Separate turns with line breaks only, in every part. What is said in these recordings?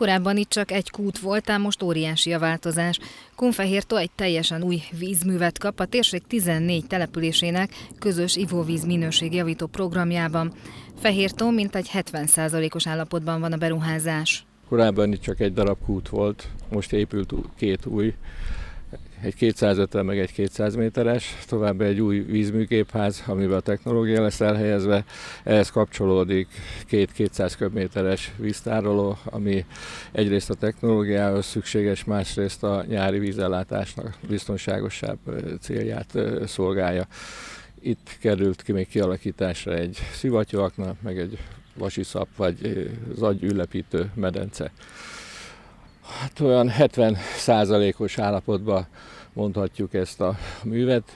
Korábban itt csak egy kút volt, ám most óriási a változás. Kunfehértó egy teljesen új vízművet kap a térség 14 településének közös ivóvíz minőségjavító programjában. Fehértón mintegy 70%-os állapotban van a beruházás.
Korábban itt csak egy darab kút volt, most épült két új, egy 250 meg egy 200 méteres, továbbá egy új vízműgépház, amiben a technológia lesz elhelyezve. Ehhez kapcsolódik két 200 köbméteres víztároló, ami egyrészt a technológiához szükséges, másrészt a nyári vízellátásnak biztonságosabb célját szolgálja. Itt került ki még kialakításra egy szivattyúakna, meg egy vasiszap vagy zagyülepítő medence. Hát olyan 70%-os állapotban mondhatjuk ezt a művet.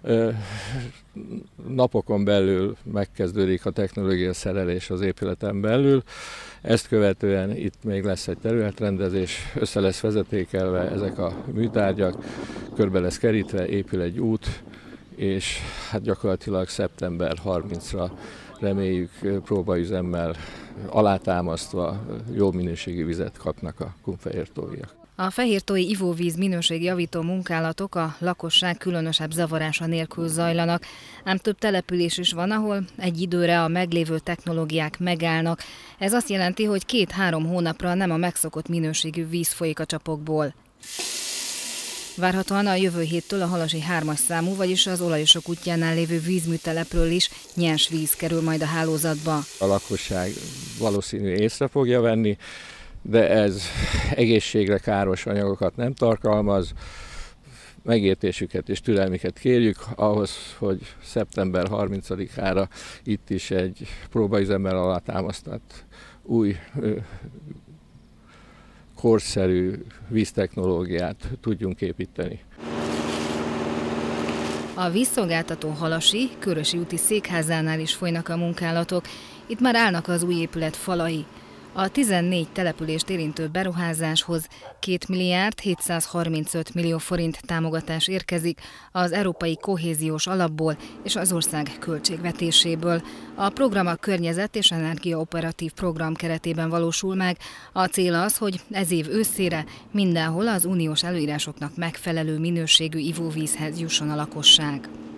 Napokon belül megkezdődik a technológiai szerelés az épületen belül. Ezt követően itt még lesz egy területrendezés, össze lesz vezetékelve ezek a műtárgyak, körbe lesz kerítve, épül egy út, és hát gyakorlatilag szeptember 30-ra reméljük próbaüzemmel alátámasztva jó minőségű vizet kapnak a kunfehértóiak.
A fehértói ivóvíz minőségjavító munkálatok a lakosság különösebb zavarása nélkül zajlanak, ám több település is van, ahol egy időre a meglévő technológiák megállnak. Ez azt jelenti, hogy 2-3 hónapra nem a megszokott minőségű víz folyik a csapokból. Várhatóan a jövő héttől a Halasi 3-as számú, vagyis az Olajosok útjánál lévő vízműtelepről is nyers víz kerül majd a hálózatba.
A lakosság valószínű észre fogja venni, de ez egészségre káros anyagokat nem tartalmaz. Megértésüket és türelmüket kérjük ahhoz, hogy szeptember 30-ára itt is egy próbaüzemmel alátámasztott új korszerű víztechnológiát tudjunk építeni.
A vízszolgáltató Halasi, Körösi úti székházánál is folynak a munkálatok. Itt már állnak az új épület falai. A 14 települést érintő beruházáshoz 2 milliárd 735 millió forint támogatás érkezik az Európai Kohéziós Alapból és az ország költségvetéséből. A program a környezet és energia operatív program keretében valósul meg. A cél az, hogy ez év őszére mindenhol az uniós előírásoknak megfelelő minőségű ivóvízhez jusson a lakosság.